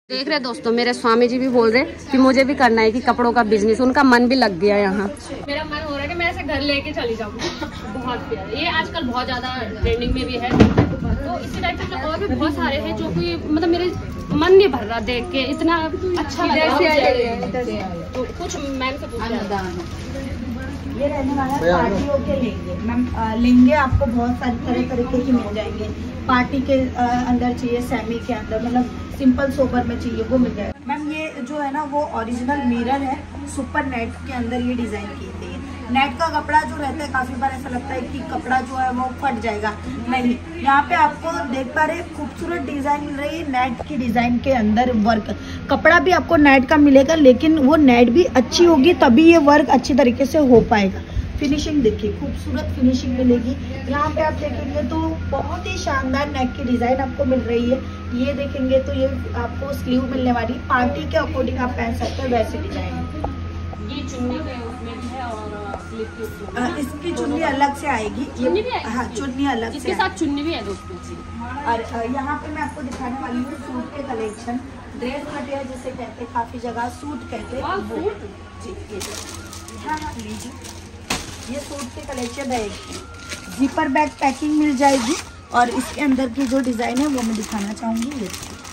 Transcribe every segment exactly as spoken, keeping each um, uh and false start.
देख रहे दोस्तों, मेरे स्वामी जी भी बोल रहे कि मुझे भी करना है कि कपड़ों का बिजनेस। उनका मन भी लग गया यहाँ। मेरा मन हो रहा है कि मैं ऐसे घर लेके चली जाऊँ। बहुत प्यार, ये आजकल बहुत ज्यादा ट्रेंडिंग में भी है। तो इसी टाइप से और भी बहुत सारे हैं जो कोई मतलब मेरे मन नहीं भर रहा देख के, इतना अच्छा लग रहा है। तो कुछ मैम से पूछा, ये रहने वाला है पार्टियों के लेंगे मैम। लेंगे आपको बहुत सारी तरह तरीके की मिल जाएंगे। पार्टी के अंदर चाहिए, सेमी के अंदर, मतलब सिंपल सोबर में चाहिए, वो मिल जाएगा मैम। ये जो है ना वो ओरिजिनल मिरर है, सुपर नेट के अंदर ये डिजाइन की थी। नेट का कपड़ा जो रहता है काफी बार ऐसा लगता है कि कपड़ा जो है वो फट जाएगा, नहीं। यहाँ पे आपको देख पा रहे खूबसूरत डिजाइन मिल रही है, नेट की डिजाइन के अंदर वर्क। कपड़ा भी आपको नेट का मिलेगा, लेकिन वो नेट भी अच्छी होगी तभी ये वर्क अच्छी तरीके से हो पाएगा। फिनिशिंग देखिए, खूबसूरत फिनिशिंग मिलेगी। यहाँ पे आप देखेंगे तो बहुत ही शानदार नेक की डिजाइन आपको मिल रही है। ये देखेंगे तो ये आपको स्लीव मिलने वाली, पार्टी के अकॉर्डिंग आप पहन सकते हैं वैसी डिजाइन है। ये चुन्नी के उसमें भी है और स्लीव के उसमें आ, इसकी चुन्नी अलग से आएगी। चुन्नी भी आएगी? हाँ, चुन्नी अलग से, इसके साथ चुन्नी भी है दोस्तों। और यहाँ पे मैं आपको दिखाने वाली हूँ सूट के कलेक्शन। ड्रेस मटेरियल जिसे कहते हैं, काफी जगह सूट कहते हैं जी। ये हाँ हाँ लीजिए, ये सूट के कलेक्शन रहेगी। जिपर बैग पैकिंग मिल जाएगी और इसके अंदर की जो डिजाइन है वो मैं दिखाना चाहूंगी। ये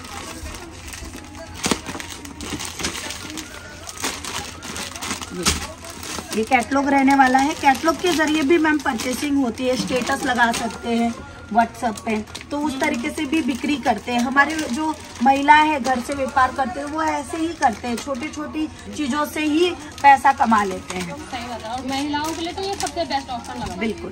ये कैटलॉग रहने वाला है। कैटलॉग के जरिए भी मैम परचेसिंग होती है, स्टेटस लगा सकते हैं व्हाट्सएप पे, तो उस तरीके से भी बिक्री करते हैं। हमारे जो महिला है घर से व्यापार करते हैं वो ऐसे ही करते हैं, छोटी छोटी चीजों से ही पैसा कमा लेते हैं। सही बात है, और महिलाओं के लिए तो ये सबसे बेस्ट ऑप्शन लगा। बिल्कुल,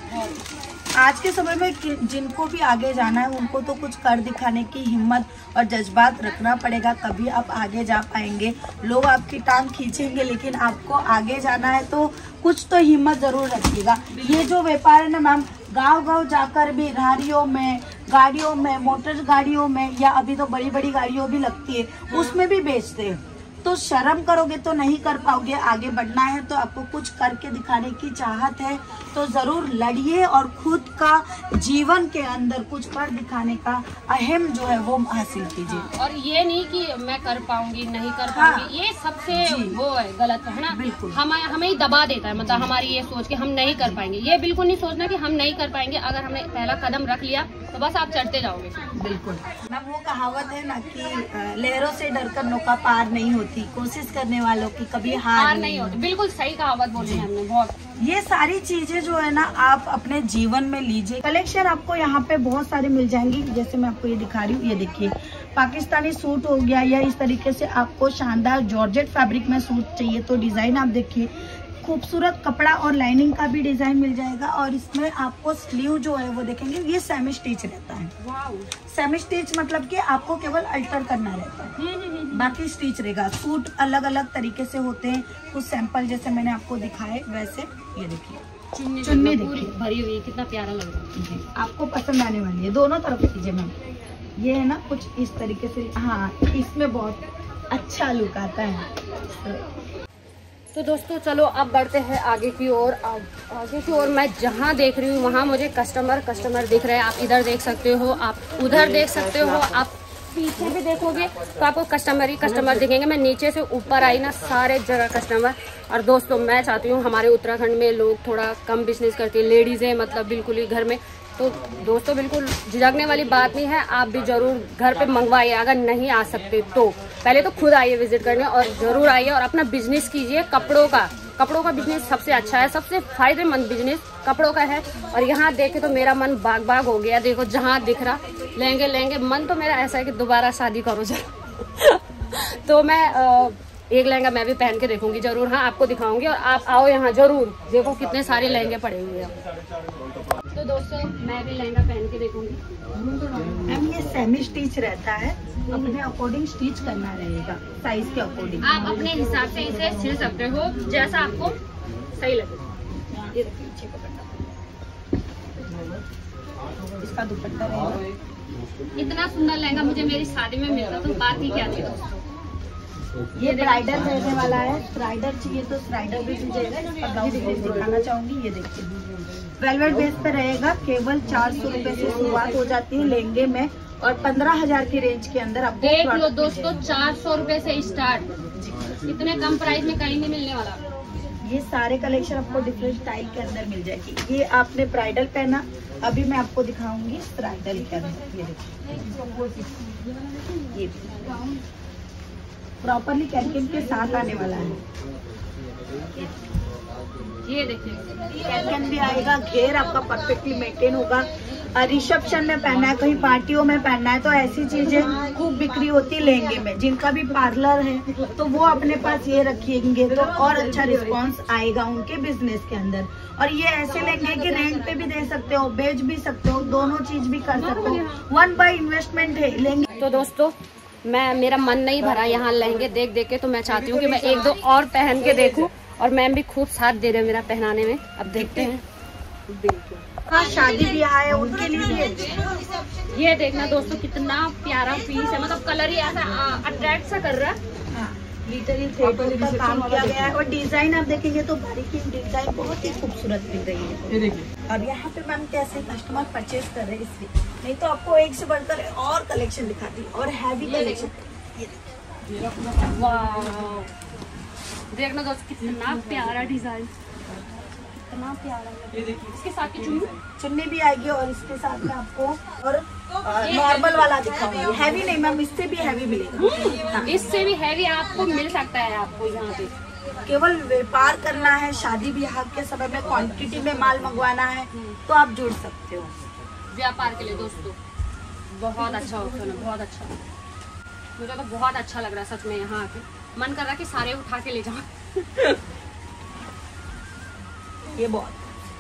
आज के समय में जिनको भी आगे जाना है उनको तो कुछ कर दिखाने की हिम्मत और जज्बात रखना पड़ेगा, तभी आप आगे जा पाएंगे। लोग आपकी टांग खींचेंगे, लेकिन आपको आगे जाना है तो कुछ तो हिम्मत जरूर रखिएगा। ये जो व्यापार है ना मैम, गांव गांव जाकर भी राहरियों में, गाड़ियों में, मोटर गाड़ियों में, या अभी तो बड़ी बड़ी गाड़ियों भी लगती है, उसमें भी बेचते हैं। तो शर्म करोगे तो नहीं कर पाओगे। आगे बढ़ना है तो आपको कुछ करके दिखाने की चाहत है तो जरूर लड़िए और खुद का जीवन के अंदर कुछ कर दिखाने का अहम जो है वो हासिल कीजिए। हाँ, और ये नहीं कि मैं कर पाऊंगी नहीं कर पाऊंगी, हाँ, ये सबसे वो है गलत है ना। बिल्कुल, हम हमें ही दबा देता है, मतलब हमारी ये सोच के हम नहीं कर पाएंगे। ये बिल्कुल नहीं सोचना कि हम नहीं कर पाएंगे। अगर हमने पहला कदम रख लिया तो बस आप चढ़ते जाओगे। बिल्कुल मैम, वो कहावत है ना कि लहरों से डरकर नौका पार नहीं होती, कोशिश करने वालों की कभी हार, हार नहीं होती। बिल्कुल सही कहावत बोली है हमने। बहुत ये सारी चीजें जो है ना आप अपने जीवन में लीजिए। कलेक्शन आपको यहाँ पे बहुत सारे मिल जाएंगी, जैसे मैं आपको ये दिखा रही हूँ। ये देखिए, पाकिस्तानी सूट हो गया, या इस तरीके से आपको शानदार जॉर्जेट फैब्रिक में सूट चाहिए तो डिजाइन आप देखिए। खूबसूरत कपड़ा और लाइनिंग का भी डिजाइन मिल जाएगा। और इसमें आपको स्लीव जो है वो देखेंगे, ये सेमी स्टिच रहता है। वाओ, सेमी स्टिच मतलब कि आपको केवल अल्टर करना रहता है, बाकी स्टिच रहेगा। सूट अलग अलग तरीके से होते हैं, कुछ सैंपल जैसे मैंने आपको दिखाए वैसे। ये देखिए चुन्नी, चुन्नी देखिए भरी हुई, कितना प्यारा लग रहा है। आपको पसंद आने वाली है, दोनों तरफ कीजिए मैम। ये है ना कुछ इस तरीके से, हाँ, इसमें बहुत अच्छा लुक आता है। तो दोस्तों चलो अब बढ़ते हैं आगे की ओर। आग, आगे की ओर मैं जहाँ देख रही हूँ वहाँ मुझे कस्टमर कस्टमर दिख रहे हैं। आप इधर देख सकते हो, आप उधर देख सकते हो, आप पीछे भी देखोगे तो आपको कस्टमर ही कस्टमर दिखेंगे। मैं नीचे से ऊपर आई ना, सारे जगह कस्टमर। और दोस्तों मैं चाहती हूँ हमारे उत्तराखंड में लोग थोड़ा कम बिजनेस करते हैं, लेडीज़ हैं मतलब बिल्कुल ही घर में। तो दोस्तों बिल्कुल झिझकने वाली बात नहीं है, आप भी जरूर घर पे मंगवाइए। अगर नहीं आ सकते तो पहले तो खुद आइए विजिट करने, और जरूर आइए और अपना बिजनेस कीजिए। कपड़ों का कपड़ों का बिजनेस सबसे अच्छा है, सबसे फायदेमंद बिजनेस कपड़ों का है। और यहाँ देखे तो मेरा मन बाग बाग हो गया। देखो जहाँ दिख रहा लेंगे लेंगे, मन तो मेरा ऐसा है कि दोबारा शादी करो जरा। तो मैं आ, एक लहंगा मैं भी पहन के देखूंगी जरूर। हाँ, आपको दिखाऊंगी और आप आओ यहाँ जरूर। देखो कितने सारे लहंगे पड़े हुए हैं। तो दोस्तों मैं भी लहंगा पहन के देखूंगी। मैम ये सेमी स्टिच रहता है, अपने अकॉर्डिंग स्टिच करना रहेगा, साइज के अकॉर्डिंग। आप अपने हिसाब से इसे सिल सकते हो जैसा आपको सही लगे। ये देखिए पीछे का इसका दुपट्टा रहेगा। इतना सुंदर लहंगा मुझे मेरी शादी में मिलता तो बात ही क्या थी दोस्तों। ये ब्राइडल रहने वाला है, ब्राइडल चाहिए तो ब्राइडल भी मिल जाएगा। और ब्लाउज पीस दिखाना चाहूंगी, ये देखिए वेलवेट बेस पे रहेगा। केवल चार सौ रुपए से शुरुआत हो जाती है लहंगे में, और पंद्रह हजार की रेंज के अंदर आपको देख लो product दोस्तों, मिल चार सौ रूपये से स्टार्ट, इतने कम प्राइस में कहीं नहीं मिलने वाला। जाएगी। ये सारे कलेक्शन आपको डिफरेंट स्टाइल के अंदर मिल जाएगी। ये आपने ब्राइडल पहना, अभी मैं आपको दिखाऊंगी ब्राइडल के अंदर। ये देखिए, ये प्रॉपरली कैनकेन के साथ आने वाला है। ये देखिए, कैनकेन भी आएगा, घेर आपका परफेक्टली मेंटेन होगा। रिसेप्शन में पहनना है, कहीं पार्टियों में पहनना है, तो ऐसी चीजें खूब बिक्री होती है लहंगे में। जिनका भी पार्लर है तो वो अपने पास ये रखेंगे तो और अच्छा रिस्पांस आएगा उनके बिजनेस के अंदर। और ये ऐसे लहंगे कि रेंट पे भी दे सकते हो, बेच भी सकते हो, दोनों चीज भी कर सकते हो। वन बाय इन्वेस्टमेंट है लहंगे। तो दोस्तों मैं मेरा मन नहीं भरा यहाँ लहंगे देख देख के, तो मैं चाहती हूँ कि मैं एक दो और पहन के देखूं, और मैम भी खूब साथ दे रहे हैं मेरा पहनाने में। अब देखते हैं। हाँ, शादी ब्याह है उनके लिए भी अच्छे। ये देखना दोस्तों, कितना प्यारा पीस है, मतलब कलर ही ऐसा अट्रैक्ट सा कर रहा है। लिटरली थ्रेड का काम किया गया है, और डिजाइन आप देखेंगे तो बारीकी डिजाइन बहुत ही खूबसूरत मिल रही है। ये देखिए, और यहाँ पे मैम कैसे कस्टमर परचेज कर रहे हैं, इसलिए नहीं तो आपको एक से बढ़कर और कलेक्शन दिखाती और हैवी कलेक्शन। देखना दोस्तों, कितना प्यारा डिजाइन, कितना प्यारा है। इसके साथ की चुन्नी चुन्नी भी आएगी, और इसके साथ में आपको और नॉर्मल वाला दिखाऊंगी। हैवी नहीं मैम, इससे भी हैवी मिलेगा। हाँ। इससे भी हैवी आपको मिल सकता है। आपको यहाँ पे केवल व्यापार करना है, शादी ब्याह के समय में क्वांटिटी में माल मंगवाना है तो आप जुड़ सकते हो व्यापार के लिए। दोस्तों बहुत अच्छा ऑप्शन है, बहुत अच्छा। मुझे तो बहुत अच्छा लग रहा है सच में। यहाँ आके मन कर रहा है कि सारे उठा के ले जाओ। ये बहुत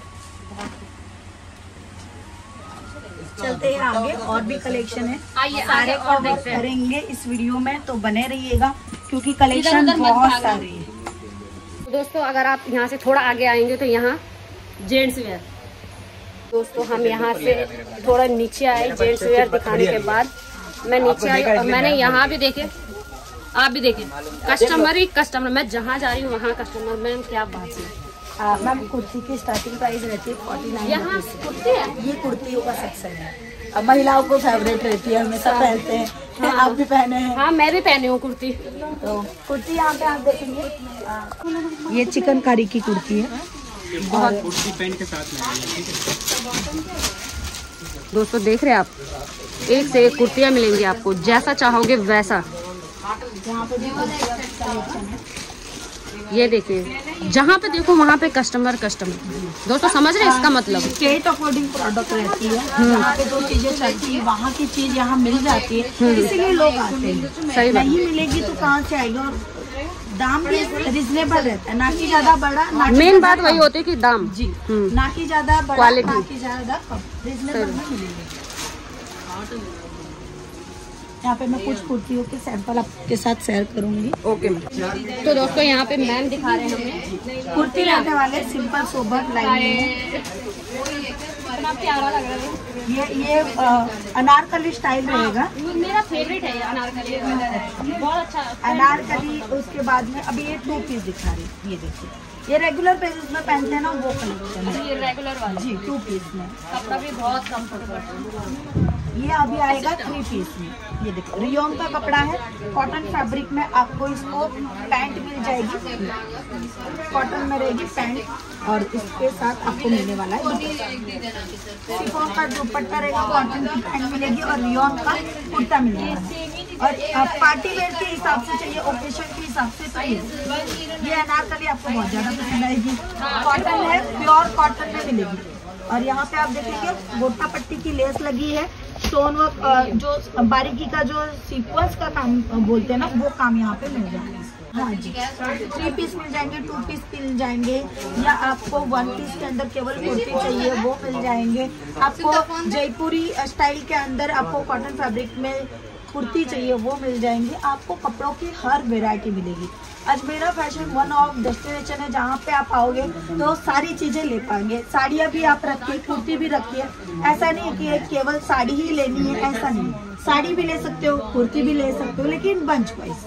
चलते हैं आगे, और भी कलेक्शन है। आइए सारे और कवर देखते हैं करेंगे इस वीडियो में, तो बने रहिएगा क्योंकि कलेक्शन बहुत सारे है। दोस्तों अगर आप यहाँ से थोड़ा आगे आएंगे तो यहाँ जेंट्स वेयर। दोस्तों हम यहाँ से थोड़ा नीचे आए, जेंट्स वेयर दिखाने के बाद मैं नीचे आई, और मैंने यहाँ भी देखे, आप भी देखे, कस्टमर ही कस्टमर। मैं जहाँ जा रही हूँ वहाँ कस्टमर। मैम क्या बात है। मैम कुर्ती की स्टार्टिंग प्राइस रहती है फोर्टी नाइन। यहाँ कुर्ती है, ये कुर्तियों का सेक्शन है। अब महिलाओं को फेवरेट रहती है, हमेशा पहनते हैं। हाँ, आप भी पहने हैं। हाँ मैं भी पहनी हूँ कुर्ती। तो कुर्ती यहाँ पे आप देखेंगे, ये चिकनकारी की कुर्ती है, और कुर्ती पैंट के साथ में। दोस्तों देख रहे हैं आप, एक से एक कुर्तियाँ मिलेंगी आपको, जैसा चाहोगे वैसा। यहाँ पे भी कलेक्शन है। ये देखिए, जहाँ पे देखो वहाँ पे कस्टमर कस्टमर। दोस्तों समझ रहे हैं इसका मतलब। स्टेट अकॉर्डिंग प्रोडक्ट रहती है, जहाँ पे जो चीजें चलती है वहाँ की चीज यहाँ मिल जाती है, इसीलिए लोग आते हैं। सही बात। नहीं मिलेगी तो कहाँ से आएगा। और दाम भी रिजनेबल रहता है, ना कि ज्यादा बड़ा, ना मेन बात वही होती है कि दाम जी, ना कि ज्यादा बड़ा, क्वालिटी, ना कि ज्यादा कम, रिजनेबल में मिलेगी। यहाँ पे मैं कुछ कुर्तियों के सैंपल आपके साथ शेयर करूंगी। Okay ma'am. तो दोस्तों यहाँ पे मैम दिखा रहे हैं हमें कुर्ती रहने वाले सिंपल सोबर लाइन। कितना प्यारा लग रहा है। ये ये अनारकली स्टाइल रहेगा। मेरा फेवरेट है अनारकली, बहुत अच्छा अनारकली। उसके बाद में अभी ये टू पीस दिखा रही है, ये देखिए, ये रेगुलर बेसिस में पहनते हैं ना, वो कलेक्शन है। ये रेगुलर वाला जी, टू पीस में कपड़ा भी बहुत कंफर्टेबल है। ये अभी आएगा थ्री पीस में। ये देखो, रियोन का कपड़ा है, कॉटन फैब्रिक में आपको इसको पैंट मिल जाएगी, कॉटन में रहेगी पैंट, और इसके साथ आपको मिलने वाला है शिफॉन का दुपट्टा रहेगा, कॉटन की पैंट मिलेगी, और रियोन का कुर्ता मिलने वाला है। और पार्टी वेयर के हिसाब से चाहिए, ओकेशन के हिसाब से चाहिए। ये अनारकली आपको बहुत ज्यादा पसंद आएगी, कॉटन है, प्योर कॉटन में मिलेगी। और यहाँ पे आप देखेंगे गोटा पट्टी की लेस लगी है, स्टोन वर्क, जो बारीकी का जो सीक्वेंस का काम बोलते हैं ना, वो काम यहाँ पे मिल जाएगा। हाँ जी, थ्री पीस मिल जाएंगे, टू पीस मिल जाएंगे, या आपको वन पीस के अंदर केवल कुर्ती चाहिए वो मिल जाएंगे। आपको जयपुरी स्टाइल के अंदर आपको कॉटन फैब्रिक में कुर्ती चाहिए वो मिल जाएंगी। आपको कपड़ों की हर वेरायटी मिलेगी। Ajmera fashion one of destination है जहाँ पे आप आओगे तो सारी चीजें ले पाएंगे। साड़ियाँ भी आप रखिए, कुर्ती भी रखिए। ऐसा नहीं है कि एक केवल साड़ी ही लेनी है, ऐसा नहीं। साड़ी भी ले सकते हो, कुर्ती भी ले सकते हो, लेकिन बंच वाइज।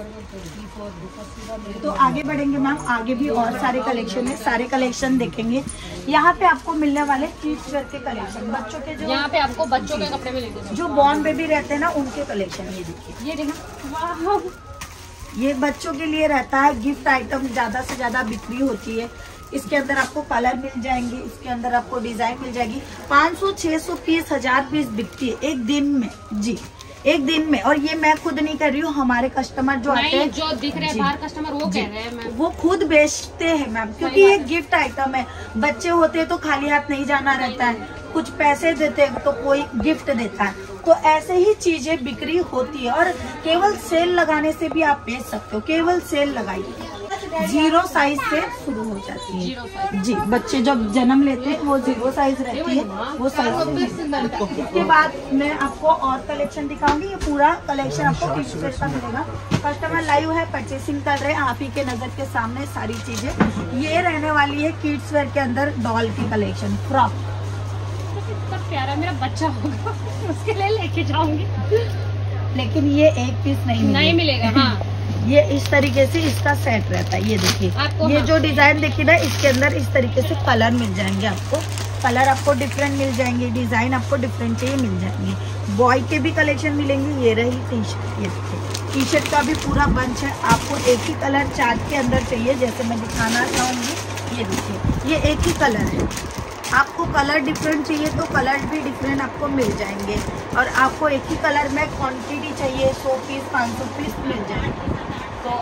तो आगे बढ़ेंगे मैम, आगे भी और सारे कलेक्शन है, सारे कलेक्शन देखेंगे। यहाँ पे आपको मिलने वाले किड्स वेयर के कलेक्शन, बच्चों के जो यहाँ पे आपको बच्चों के कपड़े मिलेंगे, जो बॉर्न बेबी रहते हैं ना उनके कलेक्शन। ये देखिए, ये देखो, ये बच्चों के लिए रहता है। गिफ्ट आइटम ज्यादा से ज्यादा बिक्री होती है। इसके अंदर आपको कलर मिल जाएंगे, इसके अंदर आपको डिजाइन मिल जाएगी। पाँच सौ छह सौ पीस, हजार पीस बिकती है एक दिन में जी, एक दिन में। और ये मैं खुद नहीं कर रही हूँ, हमारे कस्टमर जो आते हैं, जो दिख रहे हैं बाहर कस्टमर, वो कह रहे हैं मैम, वो खुद बेचते हैं मैम, क्योंकि ये गिफ्ट आइटम है। बच्चे होते हैं तो खाली हाथ नहीं जाना रहता है, कुछ पैसे देते हैं तो कोई गिफ्ट देता है। तो ऐसे ही चीजें बिक्री होती है। और केवल सेल लगाने से भी आप बेच सकते हो, केवल सेल लगाइए। जीरो साइज से शुरू हो जाती है जी। बच्चे जब जन्म लेते हैं वो जीरो साइज रहती है, वो साइज। इसके बाद मैं आपको और कलेक्शन दिखाऊंगी। ये पूरा कलेक्शन आपको किड्स वेयर का मिलेगा। कस्टमर लाइव है, परचेसिंग कर रहे हैं, आप ही के नजर के सामने सारी चीजें। ये रहने वाली है किड्स वेयर के अंदर डॉल की कलेक्शन, फ्रॉक। कितना प्यारा मेरा बच्चा होगा, उसके लिए लेके जाऊंगी, लेकिन ये एक पीस नहीं नहीं मिलेगा। हाँ, ये इस तरीके से इसका सेट रहता है। ये देखिए, ये हाँ। जो डिजाइन देखिए ना, इसके अंदर इस तरीके से कलर मिल जाएंगे आपको। कलर आपको डिफरेंट मिल जाएंगे, डिजाइन आपको डिफरेंट ही मिल जाएंगे। बॉय के भी कलेक्शन मिलेंगे। ये रही टी शर्ट, ये देखिए टी शर्ट का भी पूरा बंच है। आपको एक ही कलर चार्ट के अंदर चाहिए, जैसे मैं दिखाना चाहूंगी। ये देखिए, ये एक ही कलर है। आपको कलर डिफरेंट चाहिए तो कलर भी डिफरेंट आपको मिल जाएंगे। और आपको एक ही कलर में क्वांटिटी चाहिए, सौ पीस पाँच सौ पीस मिल जाएंगे। तो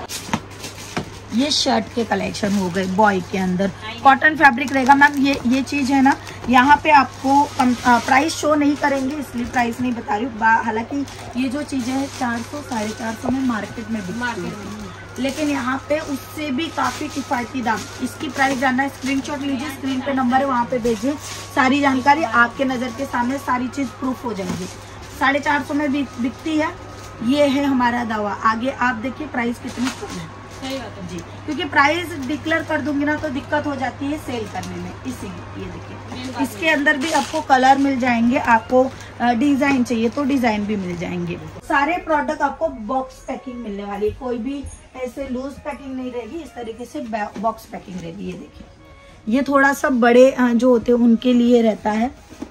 ये शर्ट के कलेक्शन हो गए बॉय के अंदर। कॉटन फैब्रिक रहेगा मैम। ये ये चीज़ है ना, यहाँ पे आपको कम, आ, प्राइस शो नहीं करेंगे, इसलिए प्राइस नहीं बता रही हूँ। हालांकि ये जो चीज़ें हैं चार सौ साढ़े चार सौ में मार्केट में बिकती है, लेकिन यहाँ पे उससे भी काफी किफायती दाम। इसकी प्राइस जानना है, स्क्रीनशॉट लीजिए, स्क्रीन पे नंबर है, वहाँ पे भेजिए। सारी जानकारी आपके नज़र के सामने, सारी चीज़ प्रूफ हो जाएगी। साढ़े चार सौ में बिकती है, ये है हमारा दावा। आगे आप देखिए प्राइस कितनी कम है। सही बात है जी, क्योंकि प्राइस डिक्लेयर कर दूंगी ना तो दिक्कत हो जाती है सेल करने में, इसीलिए। ये देखिए, इसके अंदर भी आपको कलर मिल जाएंगे, आपको डिजाइन चाहिए तो डिजाइन भी मिल जाएंगे। सारे प्रोडक्ट आपको बॉक्स पैकिंग मिलने वाली है, कोई भी ऐसे लूज पैकिंग नहीं रहेगी, इस तरीके से बॉक्स पैकिंग रहेगी। ये देखिए, ये थोड़ा सा बड़े जो होते हैं उनके लिए रहता है।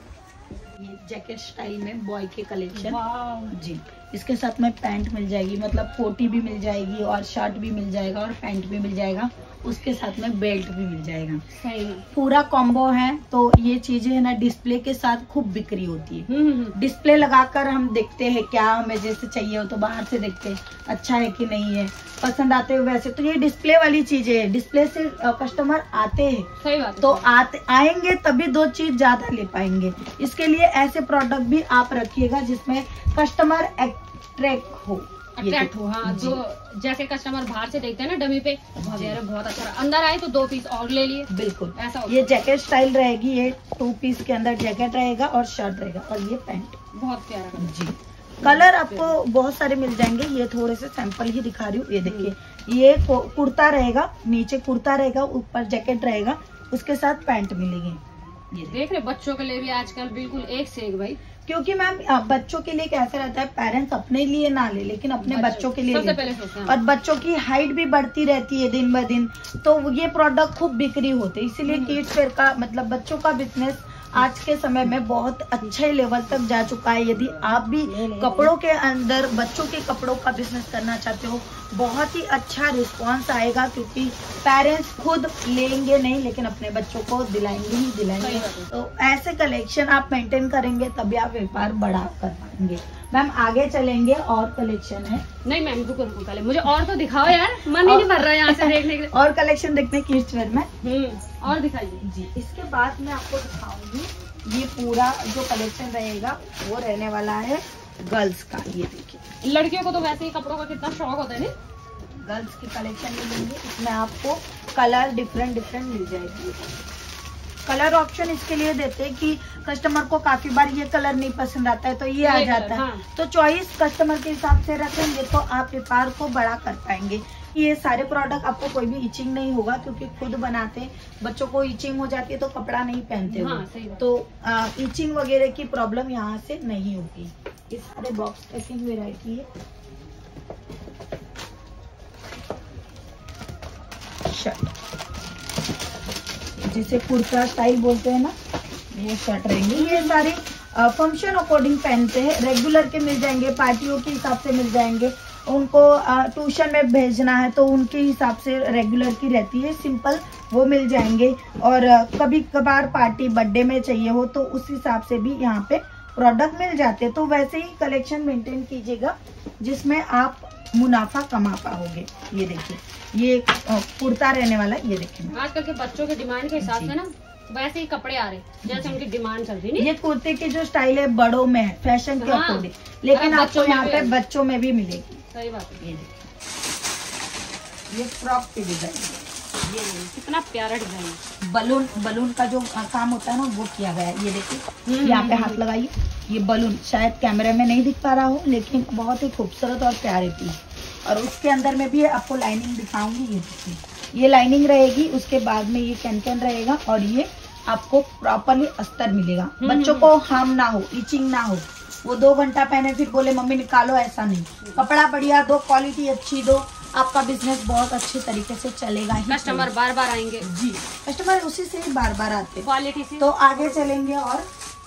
ये जैकेट स्टाइल में बॉय के कलेक्शन जी। इसके साथ में पैंट मिल जाएगी, मतलब कोटी भी मिल जाएगी और शर्ट भी मिल जाएगा और पैंट भी मिल जाएगा। उसके साथ में बेल्ट भी मिल जाएगा। सही, पूरा कॉम्बो है। तो ये चीजें है ना, डिस्प्ले के साथ खूब बिक्री होती है। डिस्प्ले लगाकर हम देखते हैं, क्या हमें जैसे चाहिए हो तो बाहर से देखते हैं अच्छा है कि नहीं है, पसंद आते हो वैसे। तो ये डिस्प्ले वाली चीजें है, डिस्प्ले से कस्टमर आते हैं। सही बात है। तो आते आएंगे तभी दो चीज ज्यादा ले पाएंगे। इसके लिए ऐसे प्रोडक्ट भी आप रखिएगा जिसमें कस्टमर अट्रैक्ट हो, अट्रैक्ट हो। हाँ, जो जैसे कस्टमर बाहर से देखते हैं ना डमी पे, बहुत बहुत अच्छा, अंदर आए तो दो पीस और ले लिए। बिल्कुल ऐसा। ये जैकेट स्टाइल रहेगी, ये टू पीस के अंदर जैकेट रहेगा और शर्ट रहेगा और ये पैंट। बहुत प्यारा जी। कलर आपको बहुत सारे मिल जाएंगे। ये थोड़े से सैंपल ही दिखा रही हूँ। ये देखिए, ये कुर्ता रहेगा, नीचे कुर्ता रहेगा, ऊपर जैकेट रहेगा, उसके साथ पैंट मिलेगी। ये देख रहे बच्चों के लिए भी आजकल बिल्कुल एक से एक भाई। क्योंकि मैम बच्चों के लिए कैसा रहता है, पेरेंट्स अपने लिए ना ले लेकिन अपने बच्चों, बच्चों के लिए सबसे पहले सोचते हैं। और बच्चों की हाइट भी बढ़ती रहती है दिन ब दिन, तो ये प्रोडक्ट खूब बिक्री होते हैं। इसीलिए किड्स वेयर का मतलब बच्चों का बिजनेस आज के समय में बहुत अच्छे लेवल तक जा चुका है। यदि आप भी कपड़ों के अंदर बच्चों के कपड़ों का बिजनेस करना चाहते हो, बहुत ही अच्छा रिस्पांस आएगा, क्योंकि पेरेंट्स खुद लेंगे नहीं लेकिन अपने बच्चों को दिलाएंगे ही दिलाएंगे। तो ऐसे कलेक्शन आप मेंटेन करेंगे तभी आप व्यापार बड़ा कर पाएंगे। मैम आगे चलेंगे, और कलेक्शन है। नहीं मैम रुको रुको, पहले मुझे और तो दिखाओ यार, मन ही नहीं भर रहा है यहाँ से देखने के लिए। और कलेक्शन देखते हैं किड्स वेयर में। हम्म और दिखाइए जी। इसके बाद मैं आपको दिखाऊंगी, ये पूरा जो कलेक्शन रहेगा वो रहने वाला है गर्ल्स का। ये देखिए, लड़कियों को तो वैसे ही कपड़ों का कितना शौक होता है। गर्ल्स की कलेक्शन मिलेंगे, इसमें आपको कलर डिफरेंट डिफरेंट मिल जाएगी। कलर ऑप्शन इसके लिए देते हैं कि कस्टमर को काफी बार ये कलर नहीं पसंद आता है तो ये आ जाता है। हाँ। तो चॉइस कस्टमर के हिसाब से रखेंगे तो आप व्यापार को बड़ा कर पाएंगे। ये सारे प्रोडक्ट आपको कोई भी इचिंग नहीं होगा, क्योंकि खुद बनाते हैं। बच्चों को इचिंग हो जाती है तो कपड़ा नहीं पहनते हो। हाँ, सही बात। तो आ, इचिंग वगैरह की प्रॉब्लम यहाँ से नहीं होगी। ये सारे बॉक्स पैकिंग वेराइटी है। शर्ट, जिसे कुर्ता स्टाइल बोलते हैं ना, वो शर्ट रहेंगे। ये सारे फंक्शन अकॉर्डिंग पहनते हैं। रेगुलर के मिल जाएंगे, पार्टियों के हिसाब से मिल जाएंगे। उनको ट्यूशन में भेजना है तो उनके हिसाब से रेगुलर की रहती है, सिंपल, वो मिल जाएंगे। और आ, कभी कभार पार्टी बर्थडे में चाहिए हो तो उस हिसाब से भी यहाँ पे प्रोडक्ट मिल जाते हैं। तो वैसे ही कलेक्शन मेंटेन कीजिएगा जिसमें आप मुनाफा कमा पाओगे। ये देखिए, ये कुर्ता रहने वाला, ये देखिए। आजकल के बच्चों के डिमांड के हिसाब से ना वैसे ही कपड़े आ रहे जैसे उनकी डिमांड चल रही है। ये कुर्ते की जो स्टाइल है बड़ों में है, फैशन के हाँ, अकॉर्डिंग, लेकिन आपको यहाँ पे भी बच्चों में भी मिलेगी। सही बात है। ये देखिए, ये फ्रॉक की डिजाइन है। ये कितना प्यारा डिजाइन है। बलून बलून का जो काम होता है ना वो किया गया है। ये देखिए, यहाँ पे हाथ लगाइए। ये बलून शायद कैमरे में नहीं दिख पा रहा हो, लेकिन बहुत ही खूबसूरत और प्यारे पीस। और उसके अंदर में भी आपको लाइनिंग दिखाऊंगी। ये देखिए, ये लाइनिंग रहेगी, उसके बाद में ये कैन कैन रहेगा और ये आपको प्रॉपरली अस्तर मिलेगा। बच्चों को हार्म ना हो, इचिंग ना हो, वो दो घंटा पहने फिर बोले मम्मी निकालो, ऐसा नहीं। कपड़ा बढ़िया दो, क्वालिटी अच्छी दो, आपका बिजनेस बहुत अच्छे तरीके से चलेगा ही। कस्टमर बार बार आएंगे जी, कस्टमर उसी से ही बार बार आते हैं। क्वालिटी से। तो आगे चलेंगे और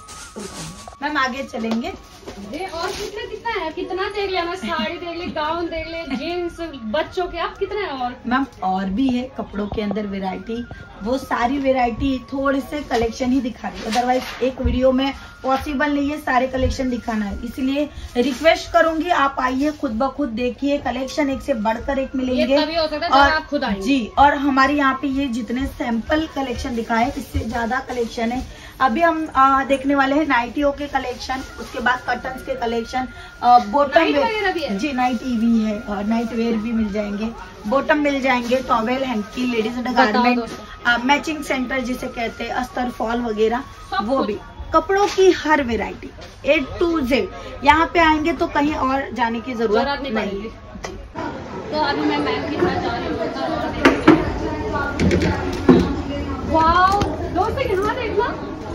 मैम आगे चलेंगे। दे और कितना कितना है, कितना देख लिया मैं, साड़ी देख ली, गाउन देख ले, जीन्स बच्चों के, आप कितने हैं और मैम और भी है कपड़ों के अंदर वैरायटी। वो सारी वैरायटी थोड़े से कलेक्शन ही दिखा रही, अदरवाइज एक वीडियो में पॉसिबल नहीं है सारे कलेक्शन दिखाना है। इसलिए रिक्वेस्ट करूंगी आप आइए, खुद ब खुद देखिए, कलेक्शन एक से बढ़कर एक मिलेंगे। ये तभी हो सकता है जब आप खुद आएंगे। जी, और हमारे यहाँ पे ये जितने सैंपल कलेक्शन दिखाए इससे ज्यादा कलेक्शन है। अभी हम आ, देखने वाले हैं नाइटियों के कलेक्शन, उसके बाद कर्टन्स के कलेक्शन, बॉटम वेयर। जी, नाइट भी है और नाइट वेयर भी मिल जाएंगे, बॉटम मिल जाएंगे, towel, hanky, ladies garment, matching centre जिसे कहते हैं, अस्तर, फॉल वगैरह, वो भी। कपड़ों की हर वैरायटी ए टू जेड। यहाँ पे आएंगे तो कहीं और जाने की जरूरत नहीं, नहीं। तो अभी मैं मैम के साथ जा रही हूँ। वाओ दोस्तों, यहाँ देखना,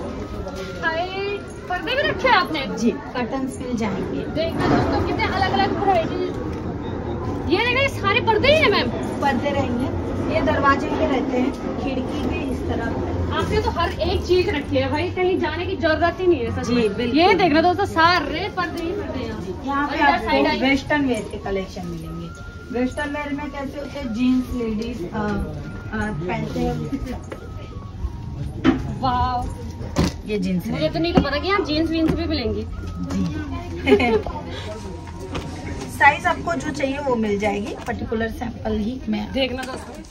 पर्दे भी रखे हैं आपने। जी, कर्टन्स मिल जाएंगे। देखना दोस्तों कितने अलग अलग वैरायटी। ये देखना, ये सारे पर्दे ही है मैम। पर्दे रहेंगे, ये दरवाजे के रहते हैं, खिड़की भी इस तरह। आपने तो हर एक चीज रखी है भाई, कहीं जाने की जरूरत ही नहीं है। सच में बिल्कुल। ये देखना दोस्तों, सारे पर्दे ही पर्दे हैं। यहाँ पे आपको वेस्टर्न वेयर के कलेक्शन मिलेंगे। वेस्टर्न वेयर में कैसे होते हैं, जीन्स लेडीज पहनते हैं। वाह, ये जीन्स, मुझे तो नहीं तो पता कि यहाँ जीन्स वीन्स भी मिलेंगी। जी साइज आपको जो चाहिए वो मिल जाएगी, पर्टिकुलर सैंपल ही मैं देखना दोस्तों।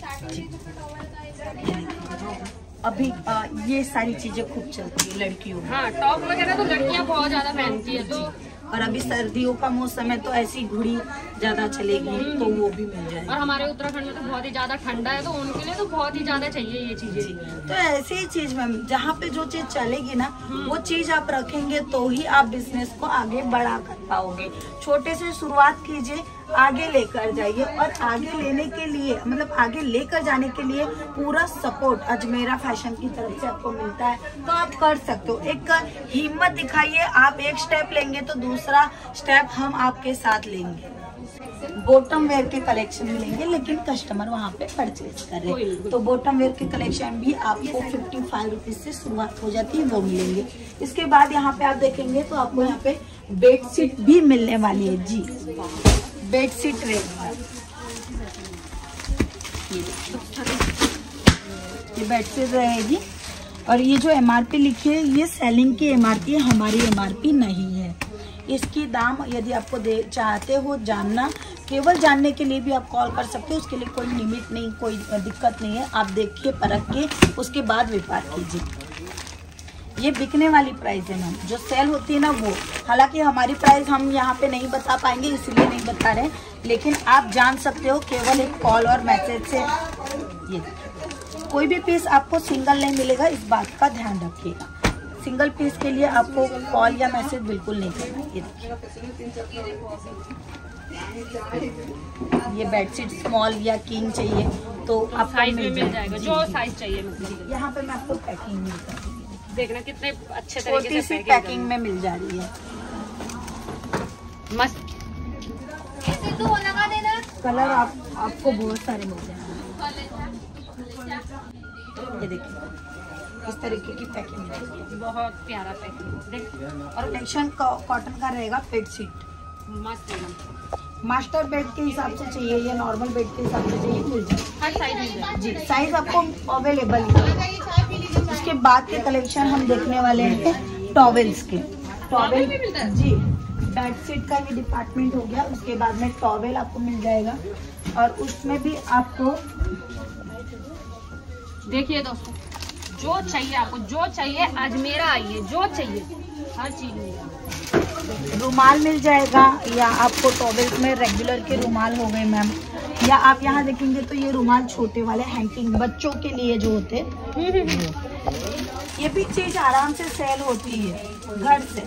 अभी आ, ये सारी चीजें खूब चलती है लड़कियों में। हाँ, टॉप वगैरह तो लड़कियाँ बहुत ज्यादा पहनती है। तो और अभी सर्दियों का मौसम है तो ऐसी घुड़ी ज्यादा चलेगी तो वो भी मिल जाएगी। और हमारे उत्तराखंड में तो बहुत ही ज्यादा ठंडा है, तो उनके लिए तो बहुत ही ज्यादा चाहिए ये चीजें। तो ऐसी ही चीज मैम, जहाँ पे जो चीज चलेगी ना वो चीज आप रखेंगे तो ही आप बिजनेस को आगे बढ़ा कर पाओगे। छोटे से शुरुआत कीजिए, आगे लेकर जाइए, और आगे लेने के लिए मतलब आगे लेकर जाने के लिए पूरा सपोर्ट अजमेरा फैशन की तरफ से आपको मिलता है, तो आप कर सकते हो। एक हिम्मत दिखाइए, आप एक स्टेप लेंगे तो दूसरा स्टेप हम आपके साथ लेंगे। बॉटम वेयर के कलेक्शन मिलेंगे, लेकिन कस्टमर वहाँ पे परचेज कर रहे हैं, तो बॉटम वेयर के कलेक्शन भी आपको फिफ्टी फाइव रुपीज से शुरुआत हो जाती है, वो मिलेंगे। इसके बाद यहाँ पे आप देखेंगे तो आपको यहाँ पे बेडशीट भी मिलने वाली है। जी, बेडशीट रहेगी, ये बेडशीट रहेगी। और ये जो एमआरपी लिखी है ये सेलिंग की एमआरपी है, हमारी एमआरपी नहीं है। इसकी दाम यदि आपको दे चाहते हो जानना, केवल जानने के लिए भी आप कॉल कर सकते हो, उसके लिए कोई लिमिट नहीं, कोई दिक्कत नहीं है। आप देखिए, परख के उसके बाद व्यापार कीजिए। ये बिकने वाली प्राइस है मैम, जो सेल होती है ना वो। हालांकि हमारी प्राइस हम यहाँ पे नहीं बता पाएंगे, इसलिए नहीं बता रहे, लेकिन आप जान सकते हो केवल एक कॉल और मैसेज से। ये कोई भी पीस आपको सिंगल नहीं मिलेगा, इस बात का ध्यान रखिएगा। सिंगल पीस के लिए आपको कॉल या मैसेज बिल्कुल नहीं करना। ये देखिए, ये बेडशीट स्मॉल या किंग चाहिए तो आपको साइज में मिल जाएगा, जो साइज चाहिए मतलब। यहाँ पे मैं आपको पैकिंग मिल जाएगी, देखना कितने अच्छे छोटी तरीके सी से पैकिंग में मिल जा रही है। मस्त। कलर आप आपको बहुत सारे मिल जाएंगे। ये देखिए इस तरीके की पैकिंग मिलेगी, बहुत प्यारा पैकिंग देख। और कलेक्शन कॉटन का रहेगा, बेडशीट मस्त एकदम। मास्टर बेड के हिसाब से चाहिए या नॉर्मल बेड के हिसाब से चाहिए, मिल जाए हर साइज मिल जाएगा जी। साइज आपको अवेलेबल है। उसके बाद के कलेक्शन हम देखने वाले हैं टॉवेल्स के। टॉवेल जी, बेडशीट का ये डिपार्टमेंट हो गया। उसके बाद में टॉवेल आपको मिल जाएगा, और उसमें भी आपको देखिए दोस्तों, जो चाहिए आपको, जो चाहिए अजमेरा आइए, जो चाहिए हर चीज मिलेगा। रुमाल मिल जाएगा, या आपको टॉवेल्स में रेगुलर के रुमाल हो गए मैम, या आप यहाँ देखेंगे तो ये रुमाल छोटे वाले हैंगिंग बच्चों के लिए जो होते हैं, ये भी चीज आराम से सेल होती है घर से।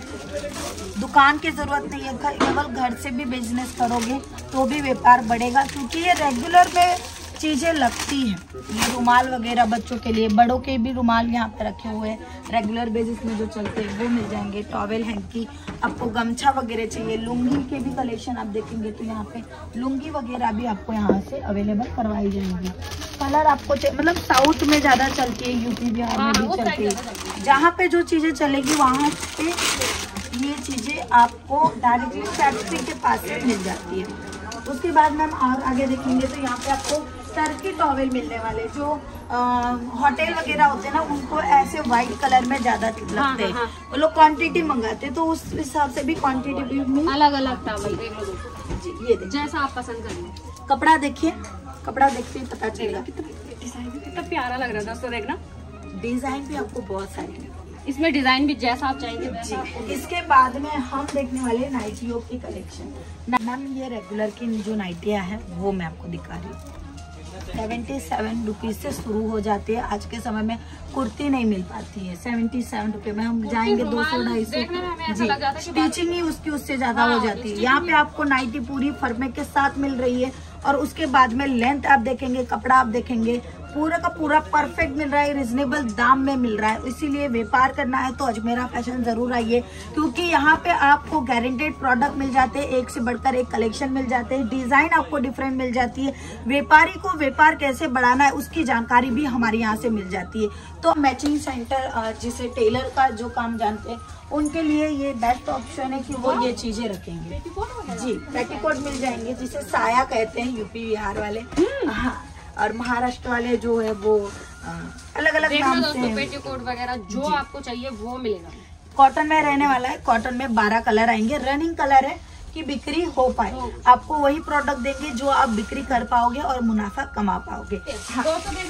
दुकान की जरूरत नहीं है, केवल घर से भी बिजनेस करोगे तो भी व्यापार बढ़ेगा, क्योंकि ये रेगुलर में चीजें लगती हैं। ये रुमाल वगैरह बच्चों के लिए, बड़ों के भी रुमाल यहाँ पे रखे हुए हैं रेगुलर बेसिस में जो चलते हैं वो मिल जाएंगे। टॉवेल हैंकी, आपको गमछा वगैरह चाहिए, लुंगी के भी कलेक्शन आप देखेंगे तो यहाँ पे लुंगी वगैरह भी आपको यहाँ से अवेलेबल करवाई जाएंगी। कलर आपको मतलब साउथ में ज्यादा चलती है, यूपी बिहार में भी चलती है। जहाँ पे जो चीजें चलेगी वहाँ पे ये चीजें आपको डायरेक्टली फैक्ट्री के पास से मिल जाती है। उसके बाद मैम और आगे देखेंगे तो यहाँ पे आपको टर्की टॉवेल मिलने वाले, जो होटल वगैरह होते हैं ना, उनको ऐसे व्हाइट कलर में ज्यादा लगते हैं। हाँ, हाँ, हाँ। वो लोग क्वांटिटी मंगाते हैं तो उस हिसाब से भी क्वांटिटी भी अलग अलग टॉवेल देख लो जी। ये देखिए जैसा आप पसंद करेंगे। कपड़ा देखिए, कपड़ा देखते ही पता चलेगा कितना प्यारा लग रहा है दोस्तों। देखना डिजाइन भी आपको बहुत सारे, इसमें डिजाइन भी जैसा आप चाहेंगे वैसा। इसके बाद में हम देखने वाले नाइटियों की कलेक्शन। मैम ये रेगुलर की जो नाइटियाँ है वो मैं आपको दिखा रही हूँ। सेवेंटी सेवन रुपीज से शुरू हो जाती है। आज के समय में कुर्ती नहीं मिल पाती है, सेवेंटी सेवन रुपए में हम जाएंगे दो सौ ढाई सौ जी। स्टिचिंग ही उसकी उससे ज्यादा हो जाती है। यहाँ पे आपको नाइटी पूरी फर्मे के साथ मिल रही है, और उसके बाद में लेंथ आप देखेंगे, कपड़ा आप देखेंगे, पूरा का पूरा परफेक्ट मिल रहा है, रिजनेबल दाम में मिल रहा है। इसीलिए व्यापार करना है तो अजमेरा फैशन जरूर आइए, क्योंकि यहाँ पे आपको गारंटेड प्रोडक्ट मिल जाते हैं, एक से बढ़कर एक कलेक्शन मिल जाते हैं, डिजाइन आपको डिफरेंट मिल जाती है। व्यापारी को व्यापार कैसे बढ़ाना है उसकी जानकारी भी हमारे यहाँ से मिल जाती है। तो मैचिंग सेंटर जिसे टेलर का जो काम जानते हैं उनके लिए ये बेस्ट ऑप्शन है कि वो ये चीजें रखेंगे जी। पेटीकोट मिल जाएंगे, जिसे साया कहते हैं यूपी बिहार वाले, हाँ, और महाराष्ट्र वाले जो है वो अलग अलग नाम से हैं। पेटीकोट वगैरह जो आपको चाहिए वो मिलेगा। कॉटन में रहने वाला है। कॉटन में बारह कलर आएंगे। रनिंग कलर है कि बिक्री हो पाए, आपको वही प्रोडक्ट देंगे जो आप बिक्री कर पाओगे और मुनाफा कमा पाओगे। हाँ।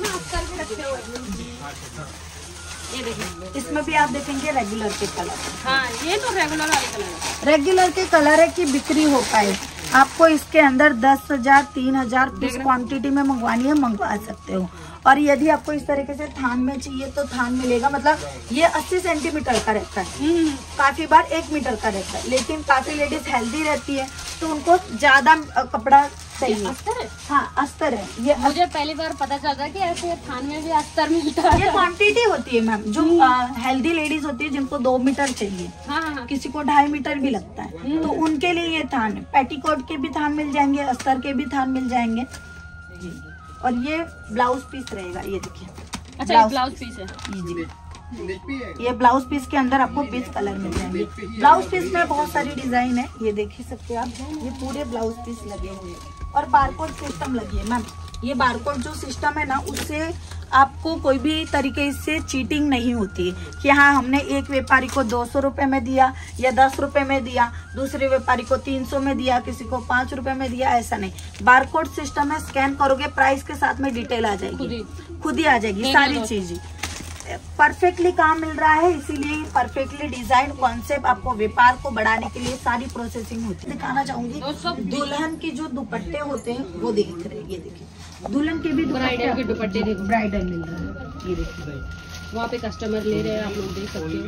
ये देखिए, इसमें भी आप देखेंगे रेगुलर के कलर। हाँ, ये तो रेगुलर वाले कलर है। रेगुलर के कलर है कि बिक्री हो पाए। आपको इसके अंदर दस हजार तीन हजार पीस क्वांटिटी में मंगवानी है, मंगवा सकते हो। और यदि आपको इस तरीके से थान में चाहिए तो थान मिलेगा। मतलब ये अस्सी सेंटीमीटर का रहता है, काफी बार एक मीटर का रहता है, लेकिन काफी लेडीज हेल्दी रहती है तो उनको ज्यादा कपड़ा चाहिए। अस्तर है? हाँ, अस्तर है। ये मुझे पहली बार पता चल रहा है कि ऐसे थान में भी अस्तर मिलता है। ये क्वांटिटी होती है मैम, जो हेल्दी लेडीज होती है जिनको दो मीटर चाहिए, हाँ, हाँ। किसी को ढाई मीटर भी लगता है, तो उनके लिए ये थान है। पेटीकोट के भी थान मिल जाएंगे, अस्तर के भी थान मिल जाएंगे जी। और ये ब्लाउज पीस रहेगा, ये देखिए। अच्छा, ब्लाउज पीस है जी। ये ब्लाउज पीस के अंदर आपको बीस कलर मिल जाएंगे। ब्लाउज पीस में बहुत सारी डिजाइन है, ये देख ही सकते हैं आप। ये पूरे ब्लाउज पीस लगे हुए हैं और बारकोड सिस्टम लगी है मैम। ये बारकोड जो सिस्टम है ना, उससे आपको कोई भी तरीके से चीटिंग नहीं होती है कि हाँ हमने एक व्यापारी को दो सौ रुपए में दिया या दस रुपए में दिया, दूसरे व्यापारी को तीन सौ में दिया, किसी को पाँच रुपए में दिया, ऐसा नहीं। बारकोड सिस्टम है, स्कैन करोगे प्राइस के साथ में डिटेल आ जाएगी, खुद ही आ जाएगी सारी चीजें। परफेक्टली काम मिल रहा है, इसीलिए परफेक्टली डिजाइन कॉन्सेप्ट आपको व्यापार को बढ़ाने के लिए सारी प्रोसेसिंग होती है। दिखाना चाहूंगी दुल्हन की जो दुपट्टे होते हैं वो देख रहे हैं, ये देखिए दुल्हन के भी ब्राइडल के दुपट्टे देखो, ब्राइडल मिल रहा है, ये देखिए वहाँ पे कस्टमर ले रहे हैं, आप लोग देख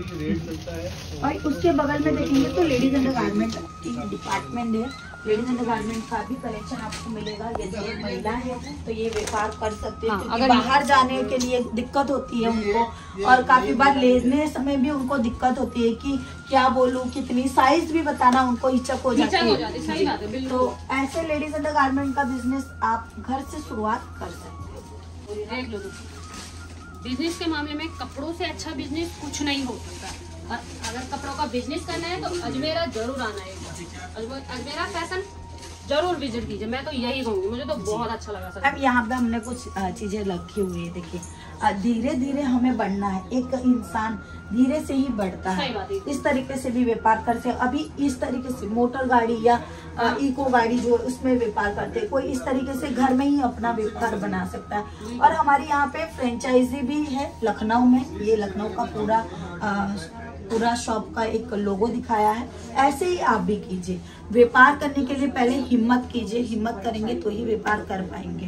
सकते हो। और उसके बगल में देखेंगे तो लेडीज अंडर गारमेंट की डिपार्टमेंट है। लेडीज अंडर गारमेंट का भी कलेक्शन आपको मिलेगा। यदि एक महिला है तो ये व्यापार कर सकते हैं, हाँ, क्योंकि अगर बाहर जाने के लिए दिक्कत होती है उनको, और काफी बार लेने समय भी उनको दिक्कत होती है कि क्या बोलूं, कितनी साइज भी बताना उनको हिचक हो जाती हिचक हो है। जाती है, सही बात है, बिल्कुल। तो ऐसे लेडीज अंडर गारमेंट का बिजनेस आप घर से शुरुआत कर सकते हो। देख लो दोस्तों, बिजनेस के मामले में कपड़ों से अच्छा बिजनेस कुछ नहीं हो सकता। और अगर कपड़ों का बिजनेस करना है तो अजमेरा जरूर आना है। अजमेरा फैशन जरूर विजिट कीजिए, मैं तो यही कहूँगी, मुझे तो बहुत अच्छा लगा सर। अब यहाँ पे हमने कुछ चीजें रखी हुई है। देखिए, धीरे धीरे हमें बढ़ना है। एक इंसान धीरे से ही बढ़ता है। इस तरीके से भी व्यापार करते हैं। अभी इस तरीके से मोटर गाड़ी या इको गाड़ी जो उसमें व्यापार करते हैं, कोई इस तरीके से घर में ही अपना व्यापार बना सकता है। और हमारे यहाँ पे फ्रेंचाइजी भी है लखनऊ में। ये लखनऊ का पूरा आ, पूरा शॉप का एक लोगो दिखाया है। ऐसे ही आप भी कीजिए। व्यापार करने के लिए पहले हिम्मत कीजिए। हिम्मत करेंगे तो ही व्यापार कर पाएंगे।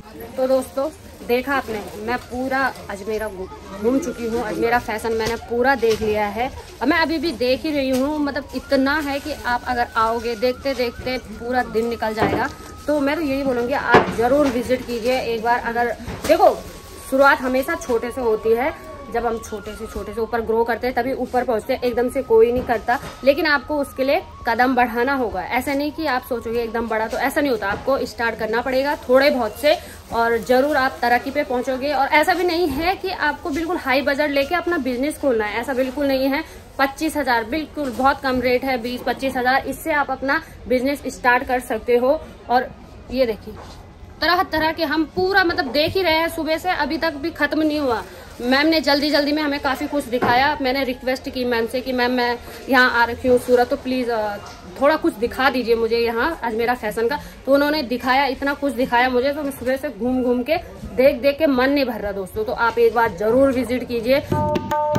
तो दोस्तों, देखा आपने, मैं पूरा अजमेरा घूम चुकी हूँ। अजमेरा फैशन मैंने पूरा देख लिया है और मैं अभी भी देख ही रही हूँ। मतलब इतना है कि आप अगर आओगे, देखते देखते पूरा दिन निकल जाएगा। तो मैं तो यही बोलूँगी, आप जरूर विजिट कीजिए एक बार। अगर देखो, शुरुआत हमेशा छोटे से होती है। जब हम छोटे से छोटे से ऊपर ग्रो करते हैं तभी ऊपर पहुंचते हैं। एकदम से कोई नहीं करता, लेकिन आपको उसके लिए कदम बढ़ाना होगा। ऐसा नहीं कि आप सोचोगे एकदम बड़ा, तो ऐसा नहीं होता। आपको स्टार्ट करना पड़ेगा थोड़े बहुत से, और जरूर आप तरक्की पे पहुंचोगे। और ऐसा भी नहीं है कि आपको बिल्कुल हाई बजट लेके अपना बिजनेस खोलना है, ऐसा बिल्कुल नहीं है। पच्चीस हजार बिल्कुल बहुत कम रेट है, बीस पच्चीस हजार इससे आप अपना बिजनेस स्टार्ट कर सकते हो। और ये देखिए, तरह तरह के हम पूरा मतलब देख ही रहे हैं, सुबह से अभी तक भी खत्म नहीं हुआ। मैम ने जल्दी जल्दी में हमें काफ़ी कुछ दिखाया। मैंने रिक्वेस्ट की मैम से कि मैम मैं यहाँ आ रखी हूँ सूरत, तो प्लीज़ थोड़ा कुछ दिखा दीजिए मुझे यहाँ अजमेरा फैशन का। तो उन्होंने दिखाया, इतना कुछ दिखाया मुझे, तो मैं सुबह से घूम घूम के देख देख के मन नहीं भर रहा दोस्तों। तो आप एक बार जरूर विजिट कीजिए।